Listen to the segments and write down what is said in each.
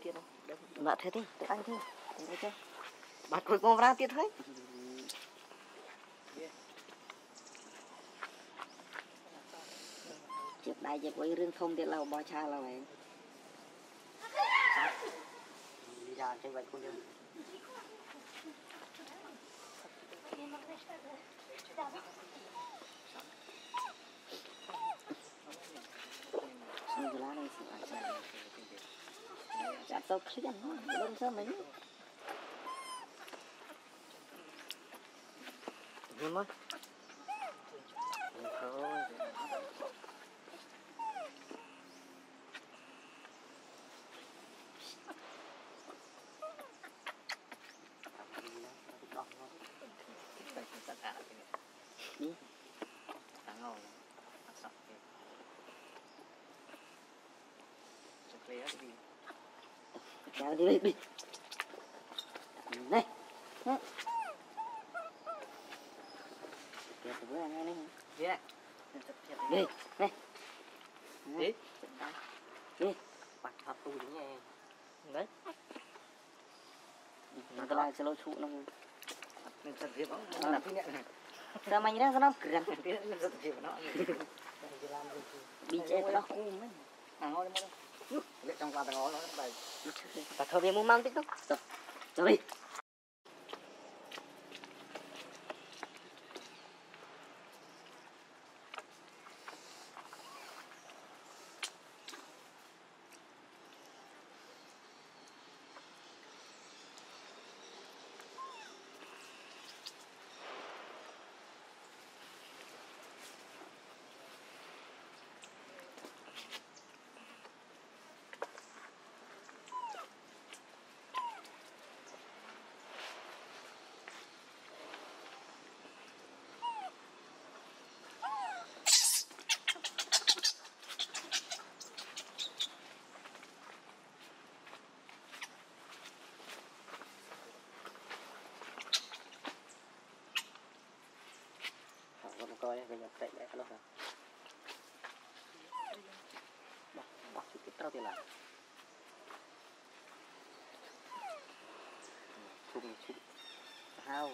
tiền không? Mà thế đi, tự anh thôi. Thấy chưa? Bắt cuối cùng ra tiền thôi. Trước đây chỉ có rương thông thì là bỏ cha là vậy. Đi ra trên vậy con đường. Xong lá này sẽ chặt tóc xích ăn nó đông sao mấy. Nhìn mới. Thôi. Đi. Đang ngồi. Sắp kìa. Sắp kìa đi. Chào đi đi. Này. Kìa từ bữa anh này. Đi này. Đi. Này. Đi. Đi. Bắt hợp tù đi nha. Đấy. Nó cái lại sẽ lôi trụ nó. Mình thật việc không? Nó là cái nhận này. Sao mày ra nó cười rằng cái rất nhiều nó bị chết nó không mấy ngồi đi lấy trong qua tao ngồi nó bài ta thôi về muốn mang tiktok rồi đi. Coi bây giờ chạy lại lúc nào bỏ chút cái trâu thì là chung hao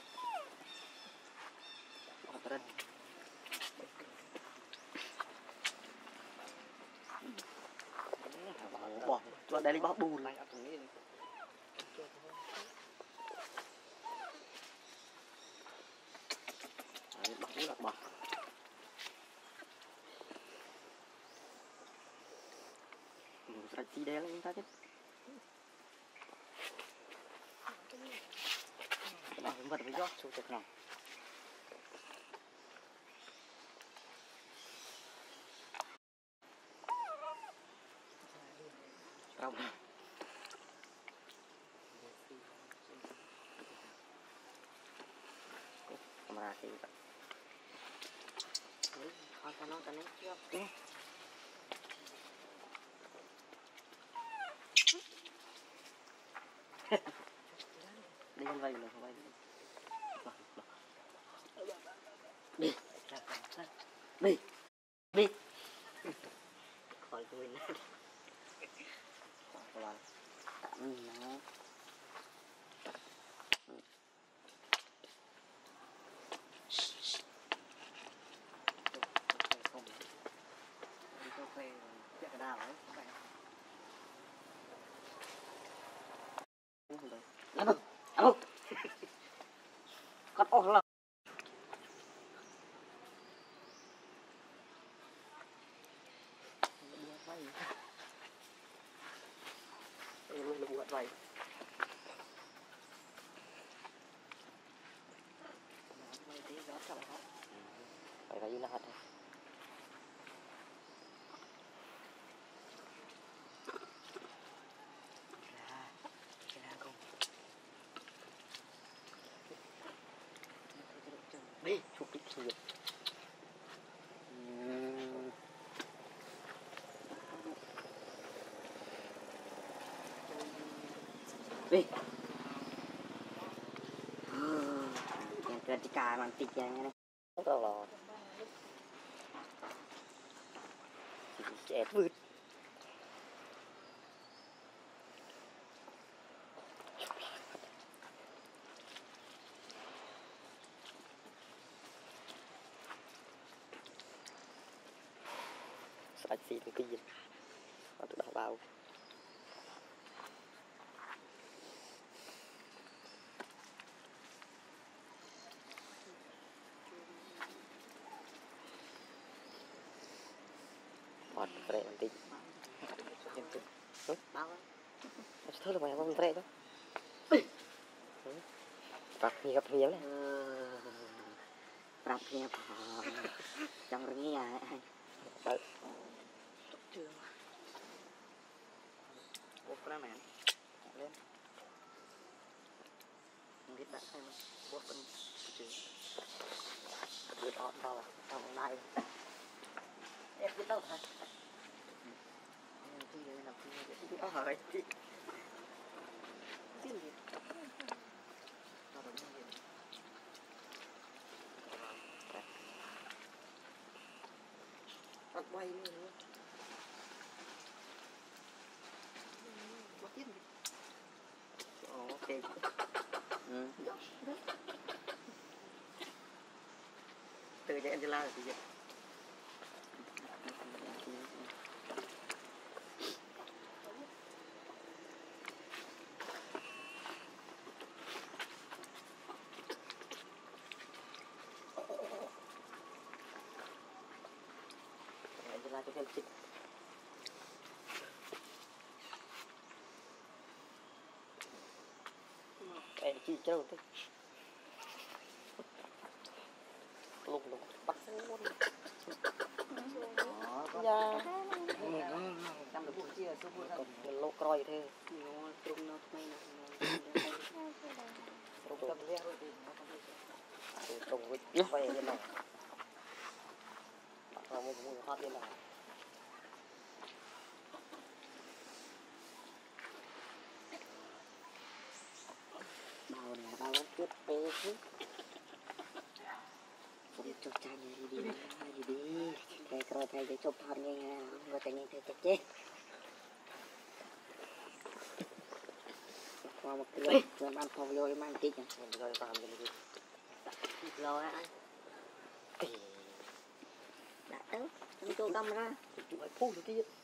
bỏ tên bỏ đây đi bỏ bùn này bỏ sạch chi đen lên ta chứ bỏ vật với giót xuống thực nào không camera thì con ta nó ta lấy trước đi lên vay rồi không vay đi đi đi khỏi tôi nè các bạn tạm nó alo cắt ổ là luôn là buat vậy phải là như nào thôi đi chụp cái gì đi ketika mantiknya này kalau chết vượt anh xì cái gì nó tự đào vào bọt phê làm tí thôi là mày không phê đó gặp nhiều đấy gặp nhiều trong rồi nghe ai đấy trường buộc ra mẹ lên không biết bạn hay mà buộc con trường đưa đó vào trong này em biết đâu thôi khi đấy là khi đó hỏi chị cái gì nó đúng như vậy bắt quay luôn bắt tiếp đi ok từ Nori Angela là gì vậy Angela cho thêm chích em chi chơi thế lùng bắt luôn dạ năm được buổi chia số buổi còn lô coi thế nó trông nó may nó trông cầm leo trông với quay như này bắt một mùi hot như này bao này bao chút bê chứ không cho cha như đi cái coi thấy cái chụp hình nghe người ta nhìn thấy chết chết qua một cái lối rồi ăn phòng vô em ăn tí nhỉ rồi vào mình đi rồi anh đã tới chúng tôi camera chụp ai phun được kia